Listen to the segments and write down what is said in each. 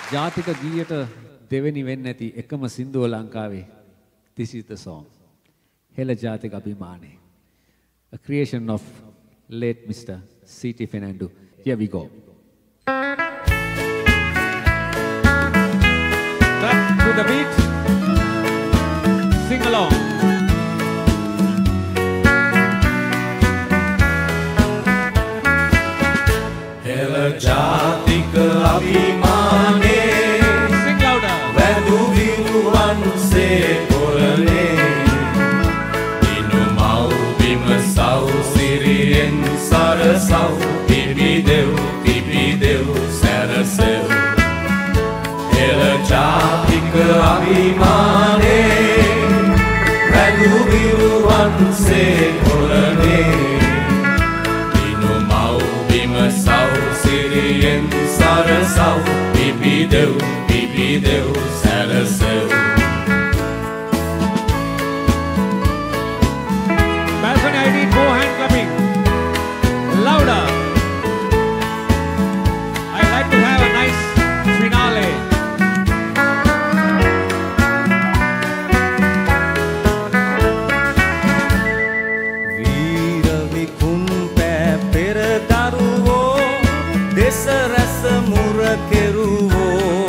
ජාතික ගීයට දෙවෙනි වෙන්නේ නැති එකම සින්දුව ලංකාවේ. This is the song. හෙළ ජාතික අභිමානය. A creation of late Mr. C.T. Fernando. Here we go. Back to the beat. Sing along. හෙළ ජාතික අභිමානේ Sing louder. වැදු විරුවන්සේ පොළනේ දිනු මව් බිම සව් සිරියෙන් සරසව් පිබිදෙව් සැරසෙව් හෙළ ජාතික අභිමානේ වැදු විරුවන්සේ පොළනේ දිනු මව් බිම සව් සිරියෙන් සරසව් පිබිදෙව් සැරසෙව් Balcony, I need more hand clapping. Louder. I'd like to have a nice finale. වීර විකුන් පෑ පෙර දරුවෝ දෙස රැස මුර කෙරුවෝ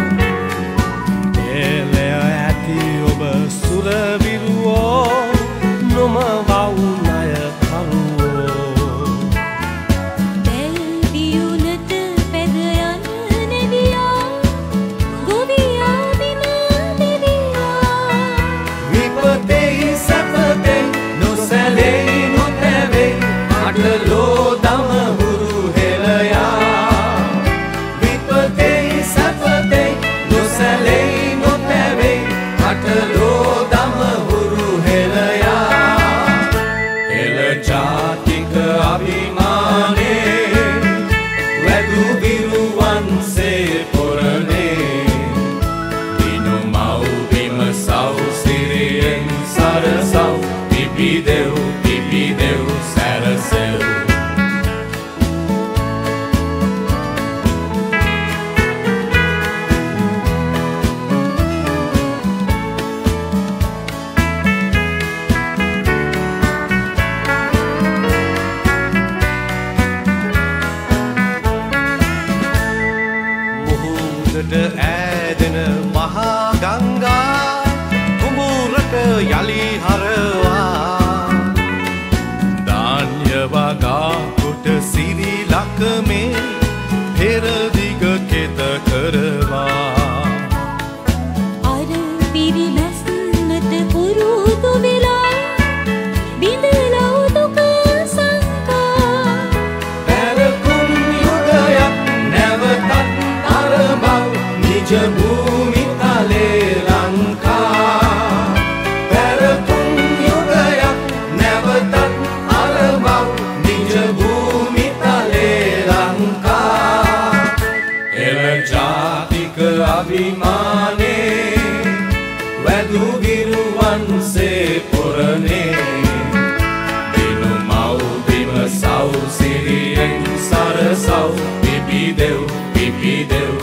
එලය ඇති ඔබ සුර විරුවෝ නොම වව් ණය කරුවෝ දැල් දියුණට පැද යන නෙවියා ගොවියා බිම දෙවියා විපතෙහි සැපතෙන් නොසැලෙයි නොතැවෙයි අටලෝ දමහුරු හෙළයා විපතෙහි සැපතෙන් නොසැලෙයි නොතැවෙයි අටලෝ දමහුරු හෙළයා හෙළ ජාතික අභිමානේ වැදු විරුවන්සේ පොරනේ දිනු මව් බිම සව් සිරියෙන් සරසව් පිබිදෙව් සැරසෙව් මුහුදට ඈදෙන මහා ගංගා කුඹුරට යලි හරවා ධාන්‍ය වගා කොට සිරි ලකමේ පෙරදිග කෙත කරවා අර පිරිමැස්නට පුරුදු වෙලා බිඳලා දුක සංකා පැරකුම් යුගයක් නැවතත් අරබව් නිජ භූමි තලේ ලංකා පැරකුම් යුගයක් නැවතත් අරබව් නිජ භූමි තලේ ලංකා හෙළ ජාතික අභිමානේ වැදු විරුවන්සේ පොරනේ දිනු මව් බිම සව් සිරියෙන් සරසව් පිබිදෙව්